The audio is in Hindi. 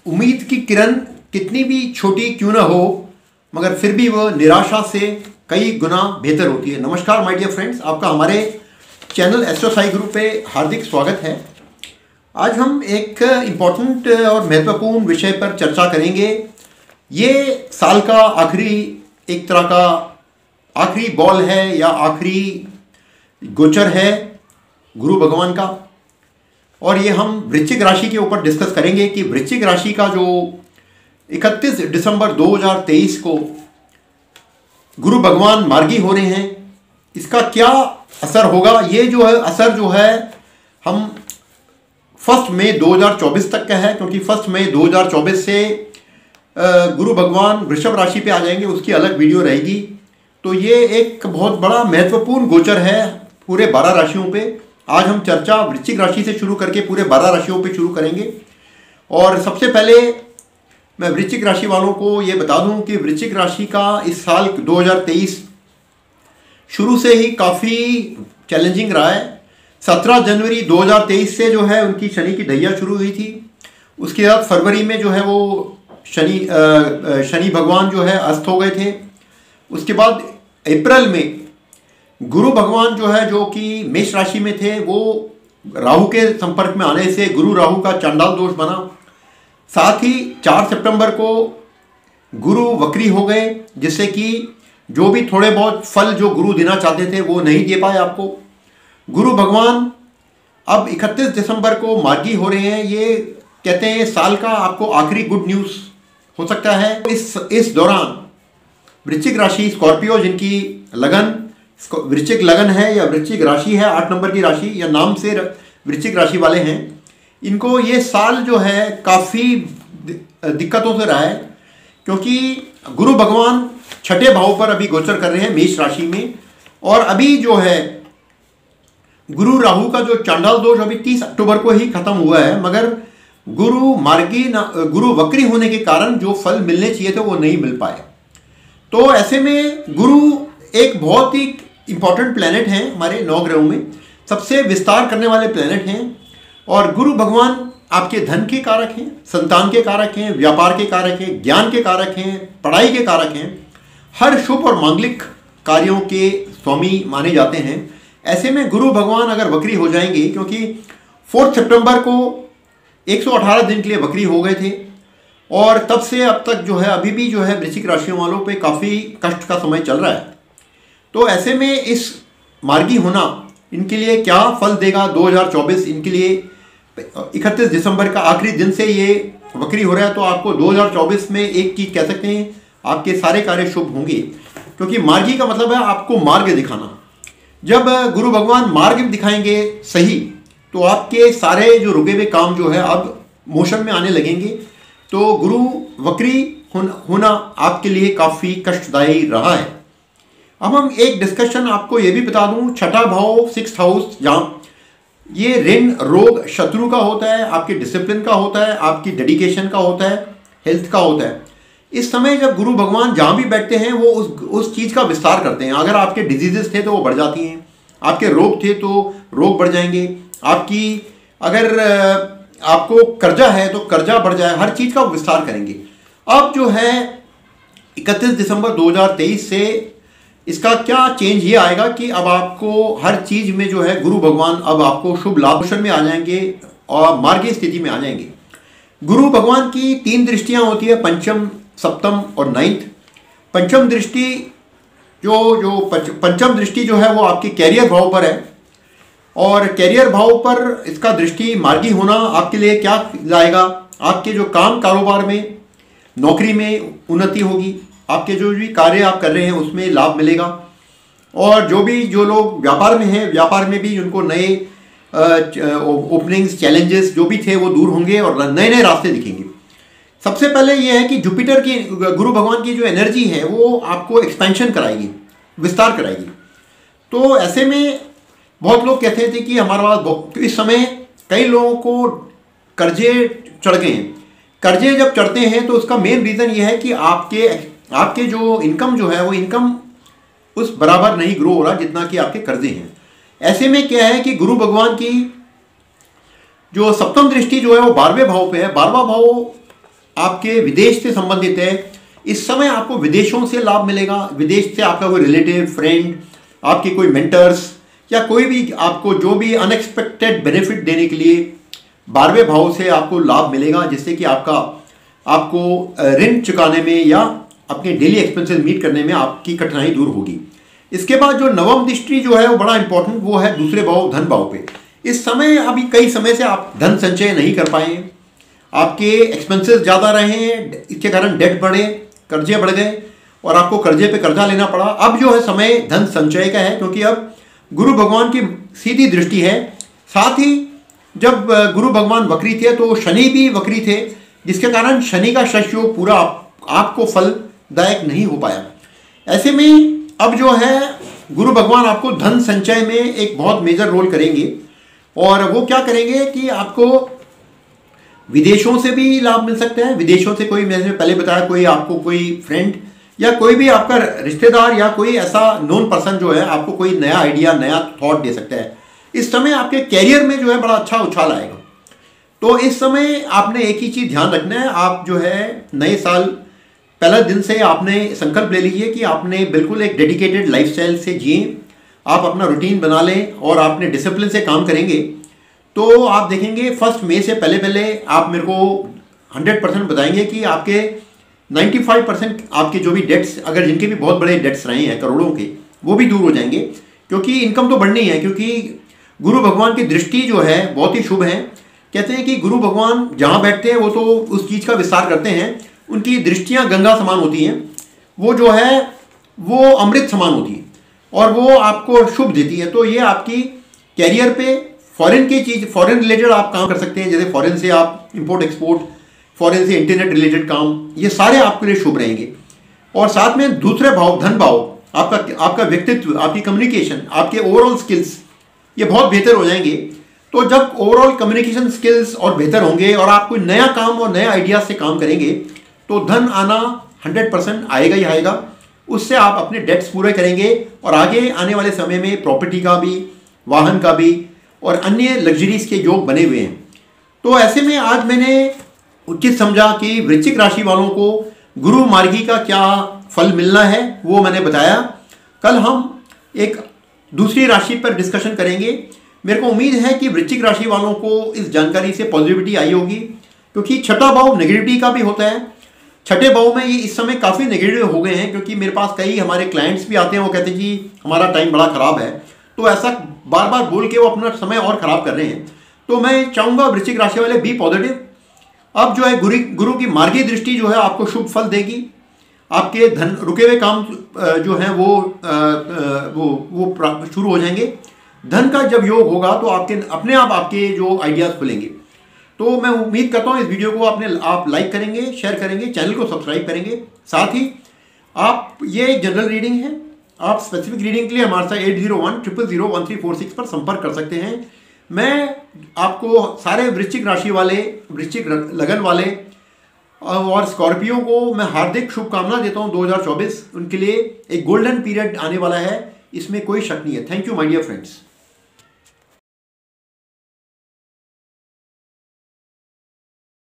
उम्मीद की किरण कितनी भी छोटी क्यों ना हो, मगर फिर भी वह निराशा से कई गुना बेहतर होती है। नमस्कार माय डियर फ्रेंड्स, आपका हमारे चैनल एस्ट्रो साई ग्रुप पे हार्दिक स्वागत है। आज हम एक इम्पॉर्टेंट और महत्वपूर्ण विषय पर चर्चा करेंगे। ये साल का आखिरी एक तरह का आखिरी बॉल है या आखिरी गोचर है गुरु भगवान का, और ये हम वृश्चिक राशि के ऊपर डिस्कस करेंगे कि वृश्चिक राशि का जो 31 दिसंबर 2023 को गुरु भगवान मार्गी हो रहे हैं, इसका क्या असर होगा। ये जो है असर जो है हम 1 मई 2024 तक का है, क्योंकि 1 मई 2024 से गुरु भगवान वृषभ राशि पे आ जाएंगे, उसकी अलग वीडियो रहेगी। तो ये एक बहुत बड़ा महत्वपूर्ण गोचर है पूरे 12 राशियों पे। आज हम चर्चा वृश्चिक राशि से शुरू करके पूरे 12 राशियों पे शुरू करेंगे। और सबसे पहले मैं वृश्चिक राशि वालों को ये बता दूं कि वृश्चिक राशि का इस साल 2023 शुरू से ही काफ़ी चैलेंजिंग रहा है। 17 जनवरी 2023 से जो है उनकी शनि की ढैया शुरू हुई थी। उसके बाद फरवरी में जो है वो शनि भगवान जो है अस्त हो गए थे। उसके बाद अप्रैल में गुरु भगवान जो है, जो कि मेष राशि में थे, वो राहु के संपर्क में आने से गुरु राहु का चांडाल दोष बना। साथ ही 4 सितंबर को गुरु वक्री हो गए, जिससे कि जो भी थोड़े बहुत फल जो गुरु देना चाहते थे वो नहीं दे पाए आपको। गुरु भगवान अब 31 दिसंबर को मार्गी हो रहे हैं। ये कहते हैं साल का आपको आखिरी गुड न्यूज़ हो सकता है। इस दौरान वृश्चिक राशि स्कॉर्पियो, जिनकी लगन वृश्चिक लगन है या वृश्चिक राशि है, 8 नंबर की राशि या नाम से वृश्चिक राशि वाले हैं, इनको ये साल जो है काफ़ी दिक्कतों से रहा है, क्योंकि गुरु भगवान छठे भाव पर अभी गोचर कर रहे हैं मेष राशि में। और अभी जो है गुरु राहु का जो चांडाल दोष अभी 30 अक्टूबर को ही खत्म हुआ है, मगर गुरु वक्री होने के कारण जो फल मिलने चाहिए थे वो नहीं मिल पाए। तो ऐसे में गुरु एक बहुत ही इंपॉर्टेंट प्लैनेट हैं हमारे 9 ग्रहों में, सबसे विस्तार करने वाले प्लैनेट हैं। और गुरु भगवान आपके धन के कारक हैं, संतान के कारक हैं, व्यापार के कारक हैं, ज्ञान के कारक हैं, पढ़ाई के कारक हैं, हर शुभ और मांगलिक कार्यों के स्वामी माने जाते हैं। ऐसे में गुरु भगवान अगर वक्री हो जाएंगे, क्योंकि 4 सितंबर को 118 दिन के लिए वक्री हो गए थे, और तब से अब तक जो है अभी भी जो है वृश्चिक राशियों वालों पे काफ़ी कष्ट का समय चल रहा है। तो ऐसे में इस मार्गी होना इनके लिए क्या फल देगा 2024, इनके लिए 31 दिसंबर का आखिरी दिन से ये वक्री हो रहा है। तो आपको 2024 में एक चीज़ कह सकते हैं, आपके सारे कार्य शुभ होंगे, क्योंकि मार्गी का मतलब है आपको मार्ग दिखाना। जब गुरु भगवान मार्ग दिखाएंगे सही, तो आपके सारे जो रुके हुए काम जो है अब मोशन में आने लगेंगे। तो गुरु वक्री होना आपके लिए काफ़ी कष्टदायी रहा है। अब हम एक डिस्कशन आपको ये भी बता दूं, छठा भाव 6th हाउस, जहाँ ये ऋण रोग शत्रु का होता है, आपके डिसिप्लिन का होता है, आपकी डेडिकेशन का होता है, हेल्थ का होता है। इस समय जब गुरु भगवान जहाँ भी बैठते हैं वो उस चीज़ का विस्तार करते हैं। अगर आपके डिजीजेस थे तो वो बढ़ जाती हैं, आपके रोग थे तो रोग बढ़ जाएंगे, आपकी अगर आपको कर्जा है तो कर्जा बढ़ जाए, हर चीज़ का विस्तार करेंगे। अब जो है 31 दिसंबर 2023 से इसका क्या चेंज ये आएगा कि अब आपको हर चीज़ में जो है गुरु भगवान अब आपको शुभ लाभ में आ जाएंगे और मार्गी स्थिति में आ जाएंगे। गुरु भगवान की 3 दृष्टियां होती है, पंचम, सप्तम और 9th। पंचम दृष्टि पंचम दृष्टि जो है वो आपके कैरियर भाव पर है, और कैरियर भाव पर इसका दृष्टि मार्गी होना आपके लिए क्या लाएगा। आपके जो काम कारोबार में, नौकरी में उन्नति होगी, आपके जो भी कार्य आप कर रहे हैं उसमें लाभ मिलेगा, और जो लोग व्यापार में हैं, व्यापार में भी उनको नए ओपनिंग्स, चैलेंजेस जो भी थे वो दूर होंगे और नए नए रास्ते दिखेंगे। सबसे पहले ये है कि जुपिटर की, गुरु भगवान की जो एनर्जी है वो आपको एक्सपेंशन कराएगी, विस्तार कराएगी। तो ऐसे में बहुत लोग कहते थे कि हमारे पास इस समय कई लोगों को कर्जे चढ़ गए हैं। कर्जे जब चढ़ते हैं तो उसका मेन रीज़न ये है कि आपके जो इनकम जो है वो इनकम उस बराबर नहीं ग्रो हो रहा जितना कि आपके कर्जे हैं। ऐसे में क्या है कि गुरु भगवान की जो सप्तम दृष्टि जो है वो 12वें भाव पे है। 12वां भाव आपके विदेश से संबंधित है। इस समय आपको विदेशों से लाभ मिलेगा। विदेश से आपका कोई रिलेटिव, फ्रेंड, आपके कोई मेंटर्स या कोई भी आपको जो भी अनएक्सपेक्टेड बेनिफिट देने के लिए 12वें भाव से आपको लाभ मिलेगा, जिससे कि आपको ऋण चुकाने में या अपने डेली एक्सपेंसेस मीट करने में आपकी कठिनाई दूर होगी। इसके बाद जो नवम दृष्टि जो है वो बड़ा इंपॉर्टेंट, वो है दूसरे भाव धन भाव पे। इस समय अभी कई समय से आप धन संचय नहीं कर पाए, आपके एक्सपेंसेस ज़्यादा रहे हैं, इसके कारण डेट बढ़े, कर्जे बढ़ गए और आपको कर्जे पे कर्जा लेना पड़ा। अब जो है समय धन संचय का है, क्योंकि अब गुरु भगवान की सीधी दृष्टि है। साथ ही जब गुरु भगवान वक्री थे तो शनि भी वक्री थे, जिसके कारण शनि का योग पूरा आपको फलदायक नहीं हो पाया। ऐसे में अब जो है गुरु भगवान आपको धन संचय में एक बहुत मेजर रोल करेंगे। और वो क्या करेंगे कि आपको विदेशों से भी लाभ मिल सकते हैं। विदेशों से कोई, मैंने पहले बताया, कोई आपको कोई फ्रेंड या कोई भी आपका रिश्तेदार या कोई ऐसा नोन पर्सन जो है आपको कोई नया आइडिया, नया थॉट दे सकता है। इस समय आपके कैरियर में जो है बड़ा अच्छा उछाल आएगा। तो इस समय आपने एक ही चीज़ ध्यान रखना है, आप जो है नए साल पहला दिन से आपने संकल्प ले लीजिए कि आपने बिल्कुल एक डेडिकेटेड लाइफस्टाइल से जिए, आप अपना रूटीन बना लें और आपने डिसिप्लिन से काम करेंगे तो आप देखेंगे 1 मई से पहले आप मेरे को 100% बताएंगे कि आपके 95% आपके जो भी डेट्स, अगर जिनके भी बहुत बड़े डेट्स रहे हैं करोड़ों के, वो भी दूर हो जाएंगे, क्योंकि इनकम तो बढ़नी है। क्योंकि गुरु भगवान की दृष्टि जो है बहुत ही शुभ है। कहते हैं कि गुरु भगवान जहाँ बैठते हैं वो तो उस चीज़ का विस्तार करते हैं। उनकी दृष्टियाँ गंगा समान होती हैं, वो जो है वो अमृत समान होती है और वो आपको शुभ देती है। तो ये आपकी कैरियर पे फॉरेन की चीज़, फॉरेन रिलेटेड आप काम कर सकते हैं, जैसे फॉरेन से आप इंपोर्ट एक्सपोर्ट, फॉरेन से इंटरनेट रिलेटेड काम, ये सारे आपके लिए शुभ रहेंगे। और साथ में दूसरे भाव धन भाव, आपका व्यक्तित्व, आपकी कम्युनिकेशन, आपके ओवरऑल स्किल्स ये बहुत बेहतर हो जाएंगे। तो जब ओवरऑल कम्युनिकेशन स्किल्स और बेहतर होंगे और आप कोई नया काम और नए आइडिया से काम करेंगे तो धन आना 100% आएगा ही आएगा। उससे आप अपने डेट्स पूरे करेंगे और आगे आने वाले समय में प्रॉपर्टी का भी, वाहन का भी और अन्य लग्जरीज के योग बने हुए हैं। तो ऐसे में आज मैंने उचित समझा कि वृश्चिक राशि वालों को गुरु मार्गी का क्या फल मिलना है वो मैंने बताया। कल हम एक दूसरी राशि पर डिस्कशन करेंगे। मेरे को उम्मीद है कि वृश्चिक राशि वालों को इस जानकारी से पॉजिटिविटी आई होगी, क्योंकि छठा भाव नेगेटिविटी का भी होता है। छठे भाव में ये इस समय काफ़ी नेगेटिव हो गए हैं, क्योंकि मेरे पास कई हमारे क्लाइंट्स भी आते हैं, वो कहते हैं जी हमारा टाइम बड़ा ख़राब है। तो ऐसा बार बार बोल के वो अपना समय और ख़राब कर रहे हैं। तो मैं चाहूँगा वृश्चिक राशि वाले बी पॉजिटिव। अब जो है गुरु की मार्गी दृष्टि जो है आपको शुभ फल देगी। आपके धन रुके हुए काम जो हैं वो शुरू हो जाएंगे। धन का जब योग होगा तो अपने आप आपके जो आइडियाज़ खुलेंगे। तो मैं उम्मीद करता हूँ इस वीडियो को आप लाइक करेंगे, शेयर करेंगे, चैनल को सब्सक्राइब करेंगे। साथ ही आप, ये एक जनरल रीडिंग है, आप स्पेसिफिक रीडिंग के लिए हमारे साथ 8010001346 पर संपर्क कर सकते हैं। मैं आपको सारे वृश्चिक राशि वाले, वृश्चिक लगन वाले और स्कॉर्पियो को मैं हार्दिक शुभकामना देता हूँ। 2024 उनके लिए एक गोल्डन पीरियड आने वाला है, इसमें कोई शक नहीं है। Thank you my dear friends.